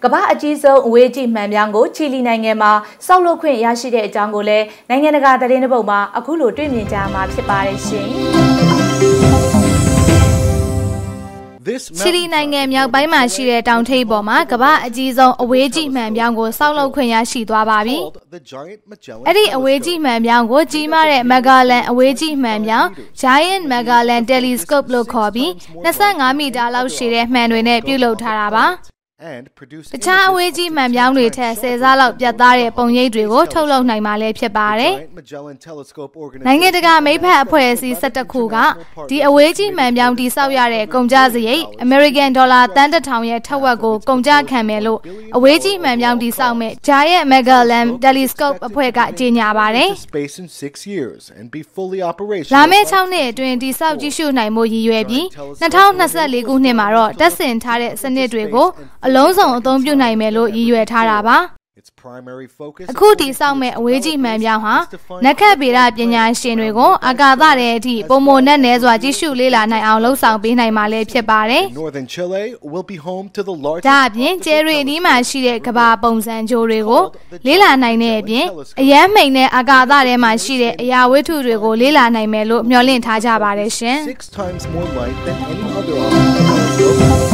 ကမ္ဘာအကြီးဆုံးအဝေးကြည့်မှန်ပြောင်းကိုချီလီနိုင်ငံမှာစောက်လုပ်ခွင့်ရရှိတဲ့အကြောင်းကိုလည်းနိုင်ငံတကာသတင်းတစ်ပုဒ်မှာအခုလိုတွေ့မြင်ကြမှာဖြစ်ပါတယ်ရှင်ချီလီနိုင်ငံမြောက်ပိုင်းမှာရှိတဲ့တောင်ထိပ်ပေါ်မှာကမ္ဘာအကြီးဆုံးအဝေးကြည့်မှန်ပြောင်းကိုစောက်လုပ်ခွင့်ရရှိသွားပါပြီ။အဲ့ဒီအဝေးကြည့်မှန်ပြောင်းကိုကြီးမားတဲ့ Magellan အဝေးကြည့်မှန်ပြောင်း Giant Magellan Telescope လို့ခေါ်ပြီး25 မီတာလောက်ရှည်တဲ့မှန်တွေနဲ့ပြုလုပ်ထားတာပါ။တခြားအဝေးကြီးမှန်ပြောင်းတွေထက်10 ဆလောက်ပြတ်သားတဲ့ပုံရိပ်တွေကိုထုတ်လုပ်နိုင်မှာလည်းဖြစ်ပါတယ်။နိုင်ငံတကာမိတ်ဖက်အဖွဲ့အစည်း17ခုကဒီအဝေးကြီးမှန်ပြောင်းတိစောက်ရတဲ့ကုန်ကျစရိတ် American Dollar သန်း1000ရဲ့ထက်ဝက်ကိုကုန်ကျခံမယ်လို့အဝေးကြီးမှန်ပြောင်းတိစောက်မဲ့ Giant Magellan Telescope အဖွဲ့ကကြေညာပါတယ်။လာမယ့်6နှစ်အတွင်းတိစောက်ကြည့်ရှုနိုင်မှုရည်ရွယ်ပြီး2024ခုနှစ်မှာတော့တက်ဆင်ထားတဲ့စနစ်တွေကိုအလုံးစုံအသုံးပြုနိုင်မယ်လို့ရည်ရွယ်ထားတာပါအခုတည်ဆောက်မဲ့အဝေးကြီးမှန်ပြောင်းဟာနက္ခတ်ဗေဒပညာရှင်တွေကိုအာကာသထဲအထိပုံမနဲ့နဲစွာကြည့်ရှုလေ့လာနိုင်အောင်လှုံ့ဆော်ပေးနိုင်မှာလည်းဖြစ်ပါတယ်ဒါအပြင်ကျယ်ရီအနီးမှာရှိတဲ့ကမ္ဘာပုံစံကြိုတွေကိုလေ့လာနိုင်တဲ့အပြင်အရန်မိန်တဲ့အာကာသထဲမှာရှိတဲ့အရာဝတ္ထုတွေကိုလေ့လာနိုင်မယ်လို့မျှော်လင့်ထားကြပါတယ်ရှင်